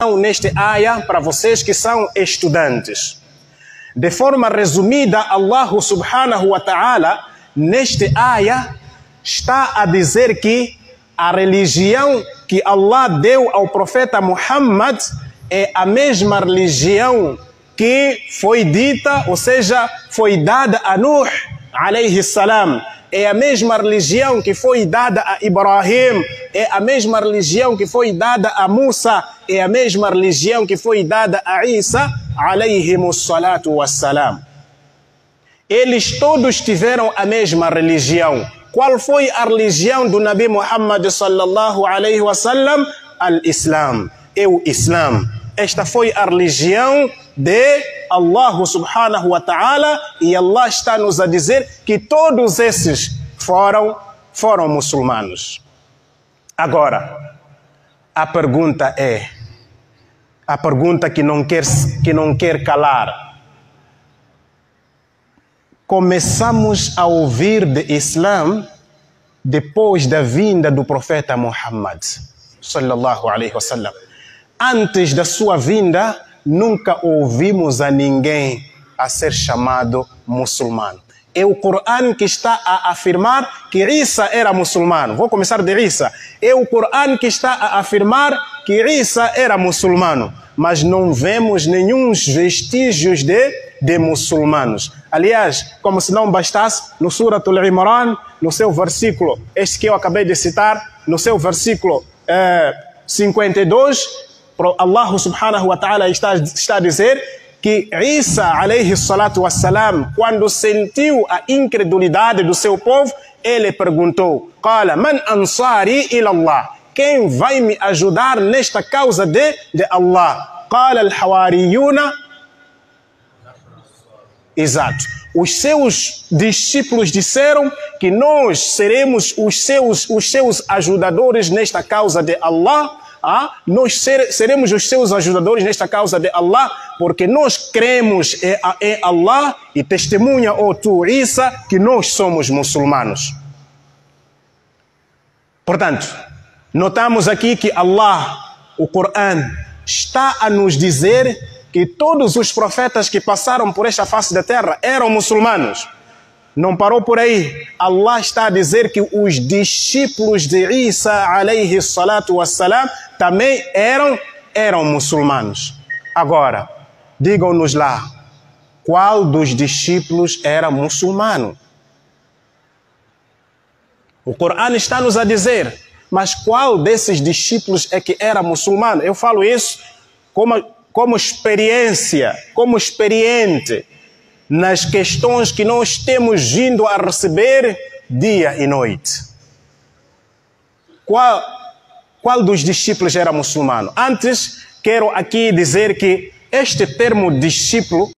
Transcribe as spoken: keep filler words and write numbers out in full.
neste aya para vocês que são estudantes. De forma resumida, Allah subhanahu wa ta'ala, neste aya, está a dizer que a religião que Allah deu ao profeta Muhammad é a mesma religião que foi dita, ou seja, foi dada a Nuh, alayhi salam. É a mesma religião que foi dada a Ibrahim, é a mesma religião que foi dada a Musa, é a mesma religião que foi dada a Isa, alayhimus salatu wassalam. Eles todos tiveram a mesma religião. Qual foi a religião do Nabi Muhammad sallallahu alayhi wa sallam? Al-Islam. É o Islam. Esta foi a religião de Allah subhanahu wa ta'ala, e Allah está nos a dizer que todos esses foram, foram muçulmanos. Agora, a pergunta é, a pergunta que não quer, que não quer calar. Começamos a ouvir de Islã depois da vinda do profeta Muhammad sallallahu alaihi wasallam. Antes da sua vinda, nunca ouvimos a ninguém a ser chamado muçulmano. É o Corão que está a afirmar que Isa era muçulmano. Vou começar de Isa. É o Corão que está a afirmar que Isa era muçulmano. Mas não vemos nenhum vestígios de, de muçulmanos. Aliás, como se não bastasse, no Suratul Imran, no seu versículo, este que eu acabei de citar, no seu versículo eh, cinquenta e dois, Allah subhanahu wa ta'ala está, está a dizer que Isa alayhi salatu wassalam, quando sentiu a incredulidade do seu povo, ele perguntou: Qala man ansari ila Allah? Quem vai me ajudar nesta causa de, de Allah? Qala al-hawariyuna. Exato. Os seus discípulos disseram que nós seremos os seus, os seus ajudadores nesta causa de Allah. Ah, nós ser, seremos os seus ajudadores nesta causa de Allah, porque nós cremos em, em Allah e testemunha, ó tu, Isa, que nós somos muçulmanos. Portanto, notamos aqui que Allah, o Corão, está a nos dizer que todos os profetas que passaram por esta face da terra eram muçulmanos. Não parou por aí. Allah está a dizer que os discípulos de Isa alayhi salatu wassalam também eram, eram muçulmanos. Agora, digam-nos lá, qual dos discípulos era muçulmano? O Corão está nos a dizer, mas qual desses discípulos é que era muçulmano? Eu falo isso como, como experiência, como experiente, nas questões que nós temos vindo a receber dia e noite. Qual, qual dos discípulos era muçulmano? Antes, quero aqui dizer que este termo discípulo